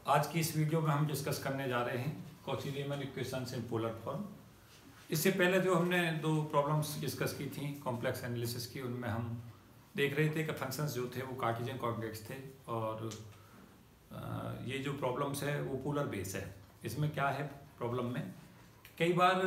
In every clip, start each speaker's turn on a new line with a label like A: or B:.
A: आज की इस वीडियो में हम डिस्कस करने जा रहे हैं Cauchy Riemann equations in polar form. इससे पहले जो हमने दो प्रॉब्लम्स डिस्कस की थी कॉम्प्लेक्स एनालिसिस की, उनमें हम देख रहे थे कि फंक्शंस जो थे वो कार्टेशियन कोऑर्डिनेट्स थे और ये जो प्रॉब्लम्स है वो पोलर बेस है। इसमें क्या है प्रॉब्लम में, कई बार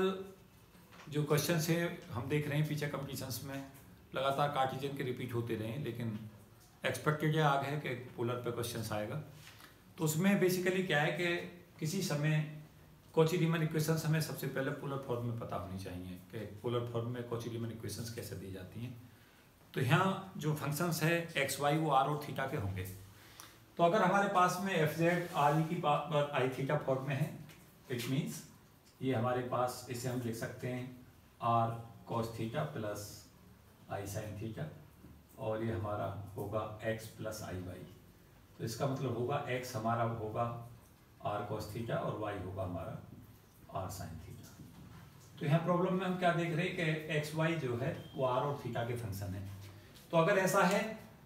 A: जो क्वेश्चंस है हम देख रहे हैं पीछे कंपटीशंस में लगातार कार्टेशियन के रिपीट होते रहे, लेकिन एक्सपेक्टेड है आगे है कि पोलर पे क्वेश्चंस आएगा। तो उसमें बेसिकली क्या है कि किसी समय कॉची-रीमन इक्वेशंस हमें सबसे पहले पोलर फॉर्म में पता होनी चाहिए कि पोलर फॉर्म में कॉची-रीमन इक्वेशंस कैसे दी जाती हैं। तो यहाँ जो फंक्शंस है एक्स वाई वो आर और थीटा के होंगे। तो अगर हमारे पास में एफ जेड आर ई की पावर आई थीटा फॉर्म में है, इट मीन्स ये हमारे पास, इसे हम लिख सकते हैं r cos theta plus i sine theta, और ये हमारा होगा एक्स प्लस आई वाई। तो इसका मतलब होगा एक्स हमारा होगा आर कॉस थीटा और वाई होगा हमारा आर साइन थीटा। तो यहाँ प्रॉब्लम में हम क्या देख रहे हैं कि एक्स वाई जो है वो आर और थीटा के फंक्शन है। तो अगर ऐसा है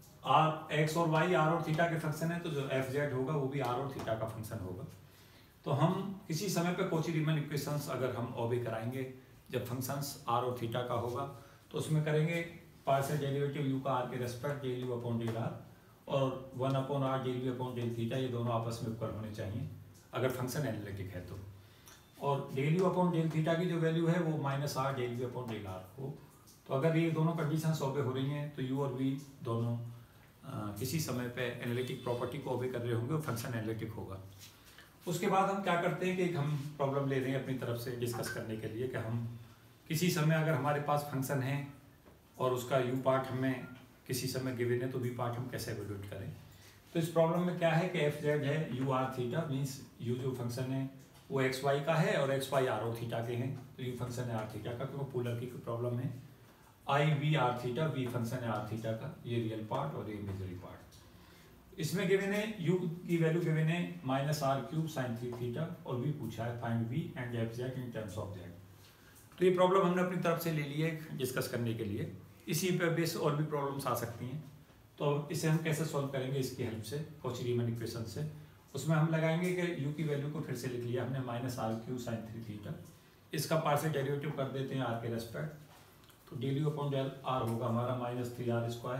A: आर एक्स और वाई आर और थीटा के फंक्शन है, तो जो एफ जेड होगा वो भी आर और थीटा का फंक्शन होगा। तो हम किसी समय पे कॉची-रीमन इक्वेशंस अगर हम ऑबे कराएंगे, जब फंक्शंस आर और थीटा का होगा तो उसमें करेंगे पार्शियल डेरिवेटिव यू का आर के respect del u upon del r, और 1/r del u upon del theta, ये दोनों आपस में इक्वल होने चाहिए अगर फंक्शन एनालिटिक है तो। और del u upon del theta की जो वैल्यू है वो -r del u upon del r हो। तो अगर ये दोनों कंडीशंस ऑबे हो रही हैं तो यू और वी दोनों किसी समय पे एनालिटिक प्रॉपर्टी को ऑबे कर रहे होंगे और फंक्शन एनालिटिक होगा। उसके बाद हम क्या करते हैं कि हम प्रॉब्लम ले रहे हैं अपनी तरफ से डिस्कस करने के लिए कि हम किसी समय अगर हमारे पास फंक्शन है और उसका यू पार्ट हमें किसी समय गिवन है तो वी पार्ट हम कैसे एवेल्यूएट करें। तो इस प्रॉब्लम में क्या है कि एफ जेड है u r theta, means u जो फंक्शन है वो एक्स वाई का है और एक्स वाई आर और थीटा के हैं, तो यू फंक्शन है आर थीटा का, क्योंकि पोलर की प्रॉब्लम है। I v r theta, v function है आर थीटा का, ये रियल पार्ट और ये इमेजरी पार्ट। इसमें गिवन है यू की वैल्यू गिवन है -r³ sin 3 थीटा, और वी पूछा है find v and f z in terms of z. तो ये प्रॉब्लम हमने अपनी तरफ से ले ली है डिस्कस करने के लिए। इसी पे बेस और भी प्रॉब्लम्स आ सकती हैं, तो इसे हम कैसे सॉल्व करेंगे इसकी हेल्प से, कॉची-रीमन इक्वेशन से। उसमें हम लगाएंगे कि यू की वैल्यू को फिर से लिख लिया हमने -r³ sin 3 थीटा, इसका पार्शियल डेरिवेटिव कर देते हैं आर के रेस्पेक्ट। तो del u upon del r होगा हमारा -3r²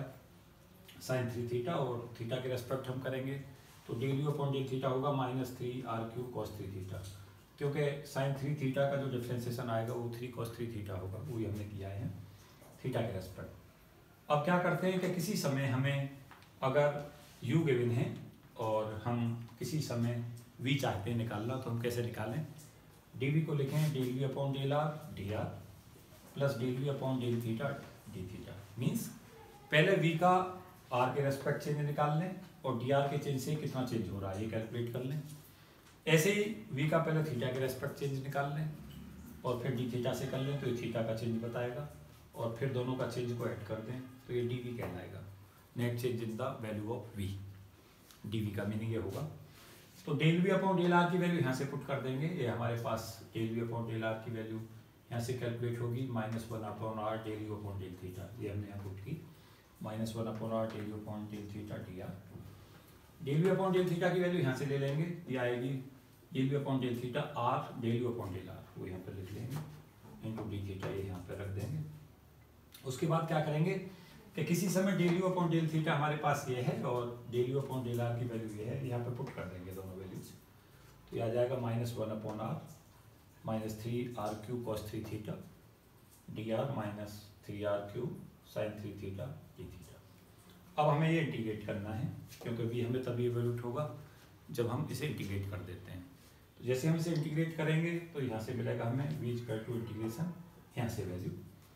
A: sin 3 थीटा, और थीटा के रेस्पेक्ट हम करेंगे तो del u upon del theta होगा -3r³ cos 3 थीटा, क्योंकि sin 3 थीटा का जो डिफ्रेंसिएशन आएगा वो 3 cos 3 थीटा होगा, वो हमने किया है थीटा के रेस्पेक्ट। अब क्या करते हैं कि किसी समय हमें अगर u गिवन है और हम किसी समय v चाहते हैं निकालना, तो हम कैसे निकालें। dv को लिखें del v upon del r dr plus del v upon del theta d theta. Means पहले v का r के रेस्पेक्ट चेंज निकाल लें और dr के चेंज से कितना चेंज हो रहा है ये कैलकुलेट कर लें। ऐसे ही v का पहले थीटा के रेस्पेक्ट चेंज निकाल लें और फिर d थीटा से कर लें, तो ये थीटा का चेंज बताएगा, और फिर दोनों का चेंज को ऐड कर दें तो ये dv कहलाएगा, net change in the value of v। dv का मीनिंग ये होगा। तो del v upon del r की वैल्यू यहाँ से पुट कर देंगे, ये हमारे पास del v upon del r की वैल्यू यहाँ से कैलकुलेट होगी -1/r del u upon del theta, ये हमने यहाँ पुट की -1/r del u upon del theta dr। Del v upon del theta की वैल्यू यहाँ से ले लेंगे, ये आएगी del v upon del theta r del u upon del r, वो यहाँ पर लिख लेंगे इंटू डी थीटा, ये यहाँ पर रख देंगे। उसके बाद क्या करेंगे कि किसी समय del u upon del theta हमारे पास ये है और del u upon del r की वैल्यू ये है, यहाँ पे पुट कर देंगे दोनों वैल्यूज। तो ये आ जाएगा -1/r -3r³ cos 3 theta dr -3r³ sin 3 theta d theta. अब हमें ये इंटीग्रेट करना है, क्योंकि भी हमें तभी इवैल्यूएट होगा जब हम इसे इंटीग्रेट कर देते हैं। तो जैसे हम इसे इंटीग्रेट करेंगे तो यहाँ से मिलेगा हमें v इंटीग्रेशन, यहाँ से value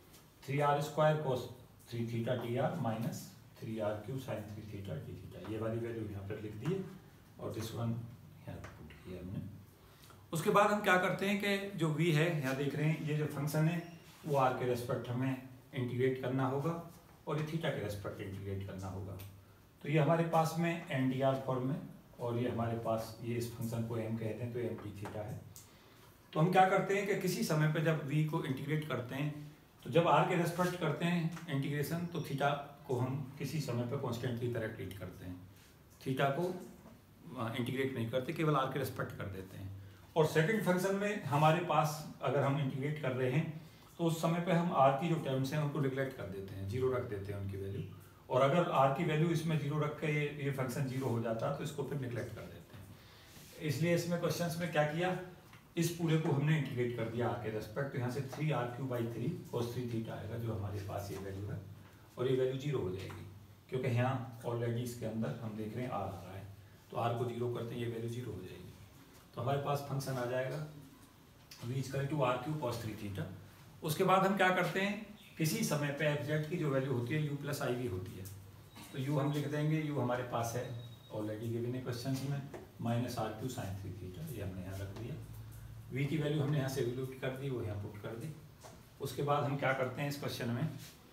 A: 3r² cos 3 theta dr -3r³ sin 3 theta d theta, ये वाली वैल्यू यहाँ पर लिख दी है और दिस वन यहाँ पुट किया हमने। उसके बाद हम क्या करते हैं कि जो v है यहाँ देख रहे हैं, ये जो फंक्शन है वो r के रेस्पेक्ट हमें इंटीग्रेट करना होगा और ये थीटा के रेस्पेक्ट इंटीग्रेट करना होगा। तो ये हमारे पास में ndr फॉर्म है और ये हमारे पास, ये इस फंक्शन को m कहते हैं तो m d थीटा है। तो हम क्या करते हैं कि किसी समय पर जब v को इंटीग्रेट करते हैं, तो जब r के रेस्पेक्ट करते हैं इंटीग्रेशन, तो थीटा को हम किसी समय पर कॉन्स्टेंट की तरह ट्रीट करते हैं। थीटा को इंटीग्रेट नहीं करते, केवल आर के रेस्पेक्ट कर देते हैं। और सेकंड फंक्शन में हमारे पास अगर हम इंटीग्रेट कर रहे हैं तो उस समय पे हम आर की जो टर्म्स हैं उनको निगलेक्ट कर देते हैं, जीरो रख देते हैं उनकी वैल्यू। और अगर आर की वैल्यू इसमें जीरो रख के ये फंक्शन जीरो हो जाता तो इसको फिर निगलेक्ट कर देते हैं। इसलिए इसमें क्वेश्चंस में क्या किया, इस पूरे को हमने इंटीग्रेट कर दिया आर के रेस्पेक्ट। तो यहाँ से 3r³/3 cos 3 थीटा आएगा जो हमारे पास ये वैल्यू है, और ये वैल्यू जीरो हो जाएगी क्योंकि यहाँ ऑलरेडी इसके अंदर हम देख रहे हैं आर आ रहा है, तो आर को जीरो करते हैं ये वैल्यू जीरो हो जाएगी। तो हमारे पास फंक्शन आ जाएगा v=r³ cos 3 थीटा। उसके बाद हम क्या करते हैं, किसी समय पे एफ की जो वैल्यू होती है u+iv होती है, तो u हम लिख देंगे, u हमारे पास है ऑलरेडी गिवन है क्वेश्चन में, -r³ sin 3 थीटा, ये हमने यहाँ रख दिया। v की वैल्यू हमने यहाँ से एब्सोल्यूट कर दी, वो यहाँ पुट कर दी। उसके बाद हम क्या करते हैं इस क्वेश्चन में,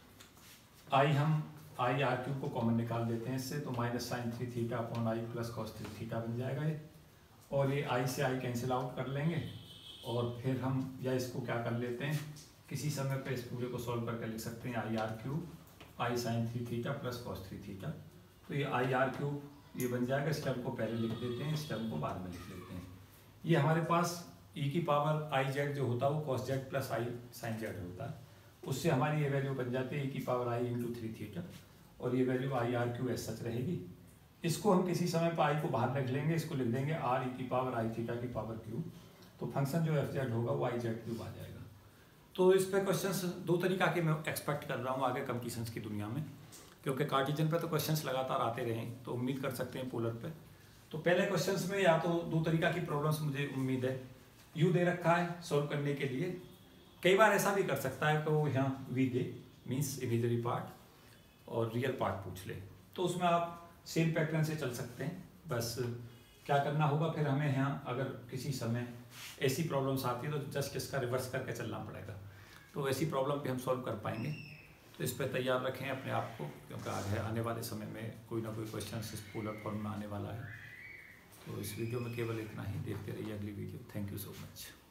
A: हम ir³ को कॉमन निकाल देते हैं इससे, तो -sin 3 theta upon i + cos 3 theta बन जाएगा ये। और ये i से i कैंसिल आउट कर लेंगे, और फिर हम या इसको क्या कर लेते हैं, किसी समय पे इस पूरे को सॉल्व करके लिख सकते हैं ir³ i sin 3 theta + cos 3 theta. तो ये ir³ ये बन जाएगा, इस टर्म को पहले लिख देते हैं, इस टर्म को बाद में लिख लेते हैं। ये हमारे पास e⁻i z जो होता है वो cos z + i sin z होता है, उससे हमारी ये वैल्यू बन जाती है e⁻i × 3 थीटा, और ये वैल्यू ir³ ऐसा सच रहेगी। इसको हम किसी समय पर i को बाहर रख लेंगे, इसको लिख देंगे r e⁻i⁻³ तो फंक्शन जो f होगा वो iz³ आ जाएगा। तो इस पे क्वेश्चंस दो तरीका के मैं एक्सपेक्ट कर रहा हूँ आगे कंप्लीशंस की दुनिया में, क्योंकि कार्टेशियन पे तो क्वेश्चंस लगातार आते रहे, तो उम्मीद कर सकते हैं पोलर पे। तो पहले क्वेश्चंस में या तो दो तरीका की प्रॉब्लम्स मुझे उम्मीद है, u दे रखा है सॉल्व करने के लिए, कई बार ऐसा भी कर सकता है कि वो यहाँ v दे, मीन्स इमेजरी पार्ट और रियल पार्ट पूछ ले, तो उसमें आप सेम पैटर्न से चल सकते हैं। बस क्या करना होगा, फिर हमें यहाँ अगर किसी समय ऐसी प्रॉब्लम्स आती है तो जस्ट इसका रिवर्स करके चलना पड़ेगा, तो ऐसी प्रॉब्लम भी हम सॉल्व कर पाएंगे। तो इस पर तैयार रखें अपने आप को, क्योंकि आगे आने वाले समय में कोई ना कोई क्वेश्चन इस पोलर फॉर्म में आने वाला है। तो इस वीडियो में केवल इतना ही, देखते रहिए अगली video. Thank you so much.